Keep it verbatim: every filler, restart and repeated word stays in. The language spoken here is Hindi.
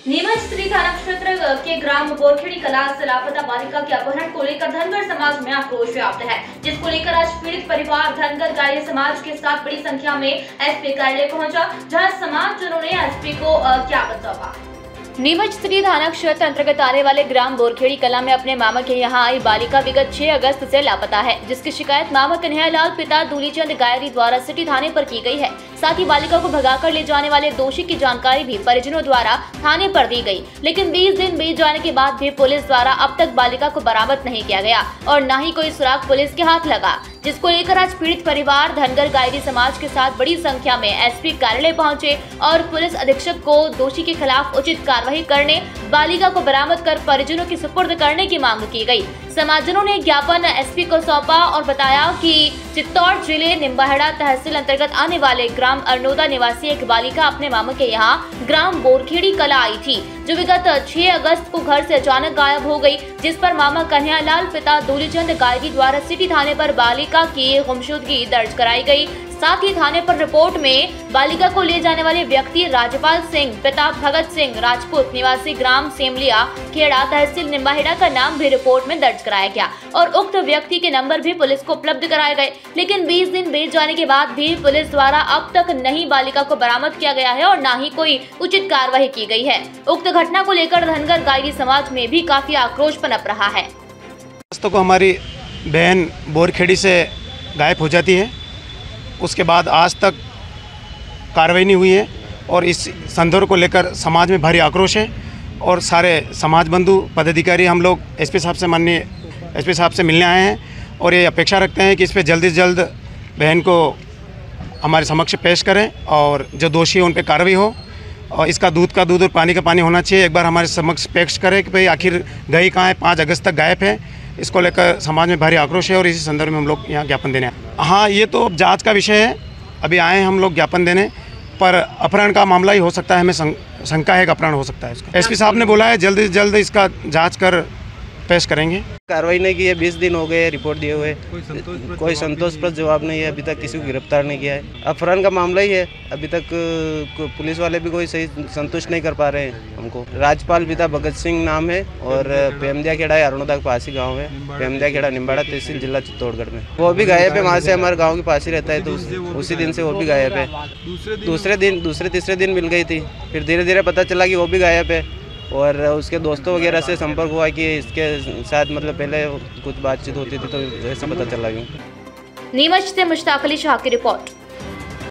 नीमच स्त्री थाना क्षेत्र के ग्राम बोरखेड़ी कला से लापता बालिका के अपहरण को लेकर धनगर समाज में आक्रोश व्याप्त है, जिसको लेकर आज पीड़ित परिवार धनगर गाय समाज के साथ बड़ी संख्या में एसपी कार्यालय पहुंचा, जहां समाज जनों ने एसपी को ज्ञापन सौंपा। नीमच स्त्री थाना क्षेत्र अंतर्गत आने वाले ग्राम बोरखेड़ी कला में अपने मामा के यहां आई बालिका विगत छह अगस्त से लापता है, जिसकी शिकायत मामा कन्हैयालाल पिता दूलीचंद गायरी द्वारा सिटी थाने पर की गई है। साथ ही बालिका को भगाकर ले जाने वाले दोषी की जानकारी भी परिजनों द्वारा थाने पर दी गई, लेकिन बीस दिन बीत जाने के बाद भी पुलिस द्वारा अब तक बालिका को बरामद नहीं किया गया और न ही कोई सुराग पुलिस के हाथ लगा, जिसको लेकर आज पीड़ित परिवार धनगर गायरी समाज के साथ बड़ी संख्या में एसपी कार्यालय पहुंचे और पुलिस अधीक्षक को दोषी के खिलाफ उचित कार्रवाई करने, बालिका को बरामद कर परिजनों की सुपुर्द करने की मांग की गई। समाजजनों ने ज्ञापन एसपी को सौंपा और बताया कि चित्तौड़ जिले निम्बाहेड़ा तहसील अंतर्गत आने वाले ग्राम अरनोदा निवासी एक बालिका अपने मामा के यहाँ ग्राम बोरखेड़ी कला आई थी, जो विगत छह अगस्त को घर से अचानक गायब हो गई, जिस पर मामा कन्हैयालाल पिता दूलीचंद गायरी द्वारा सिटी थाने पर बालिका की गुमशुदगी दर्ज कराई गई। साथ ही थाने पर रिपोर्ट में बालिका को ले जाने वाले व्यक्ति राजपाल सिंह पिता भगत सिंह राजपूत निवासी ग्राम सेमलिया खेड़ा तहसील निम्बाहेड़ा का नाम भी रिपोर्ट में दर्ज कराया गया और उक्त व्यक्ति के नंबर भी पुलिस को उपलब्ध कराए गए, लेकिन बीस दिन बीत जाने के बाद भी पुलिस द्वारा अब तक नहीं बालिका को बरामद किया गया है और न ही कोई उचित कार्रवाई की गई है। उक्त घटना को लेकर धनगर गायरी समाज में भी काफी आक्रोश पनप रहा है। को हमारी बहन बोरखेड़ी से गायब हो जाती है, उसके बाद आज तक कार्रवाई नहीं हुई है और इस संदर्भ को लेकर समाज में भारी आक्रोश है और सारे समाज बंधु पदाधिकारी हम लोग एसपी साहब से माननीय एसपी साहब से मिलने आए हैं और ये अपेक्षा रखते हैं कि इस पर जल्दी से जल्द बहन को हमारे समक्ष पेश करें और जो दोषी है उन पर कार्रवाई हो और इसका दूध का दूध और पानी का पानी होना चाहिए। एक बार हमारे समक्ष पेश करें कि भाई आखिर गई कहाँ है, पाँच अगस्त तक गायब है। इसको लेकर समाज में भारी आक्रोश है और इसी संदर्भ में हम लोग यहाँ ज्ञापन देने आए। हाँ, ये तो जांच का विषय है, अभी आए हैं हम लोग ज्ञापन देने, पर अपहरण का मामला ही हो सकता है, हमें शंका है कि अपहरण हो सकता है इसका। एसपी साहब ने बोला है जल्द से जल्द इसका जांच कर पेश करेंगे। कार्रवाई नहीं की है, बीस दिन हो गए रिपोर्ट दिए हुए, कोई संतोषप्रद जवाब नहीं है, अभी तक किसी को गिरफ्तार नहीं किया है। अपहरण का मामला ही है, अभी तक पुलिस वाले भी कोई सही संतुष्ट नहीं कर पा रहे हैं हमको। राजपाल पिता भगत सिंह नाम है और पेमदिया खेड़ा है, अरुणोदा के पास ही गाँव है, पेमदिया खेड़ा निम्बाड़ा तहसील जिला चित्तौड़गढ़ में। वो भी गायब है, वहाँ से हमारे गाँव के पास ही रहता है, तो उसी दिन से वो भी गायब है। दूसरे दिन दूसरे तीसरे दिन मिल गई थी, फिर धीरे धीरे पता चला कि वो भी गायब है और उसके दोस्तों वगैरह से संपर्क हुआ कि इसके साथ मतलब पहले कुछ बातचीत होती थी, तो ऐसे पता चला। यूँ नीमच से मुश्ताक अली शाह की रिपोर्ट।